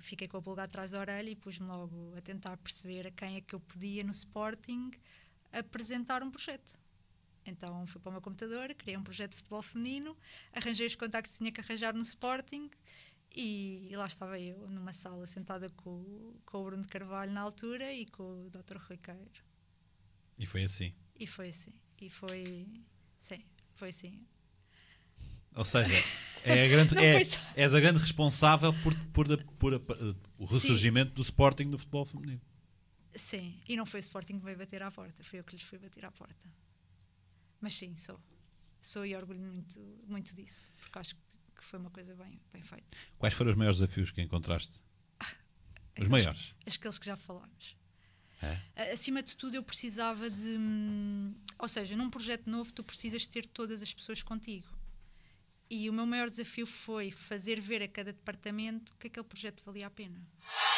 fiquei com a pulga atrás da orelha e pus-me logo a tentar perceber a quem é que eu podia no Sporting apresentar um projeto. Então fui para o meu computador, criei um projeto de futebol feminino, arranjei os contactos que tinha que arranjar no Sporting e lá estava eu, numa sala, sentada com o Bruno de Carvalho na altura e com o Dr. Rui Queiro. E foi assim? E foi assim. E foi... Sim, foi assim. Ou seja, és a grande responsável por o ressurgimento do Sporting no futebol feminino. Sim, e não foi o Sporting que veio bater à porta, foi eu que lhes fui bater à porta. Mas sim, sou e orgulho muito, muito disso, porque acho que foi uma coisa bem feita. Quais foram os maiores desafios que encontraste? Os maiores? Aqueles que já falámos. É? Acima de tudo eu precisava de... Ou seja, num projeto novo tu precisas ter todas as pessoas contigo. E o meu maior desafio foi fazer ver a cada departamento que aquele projeto valia a pena.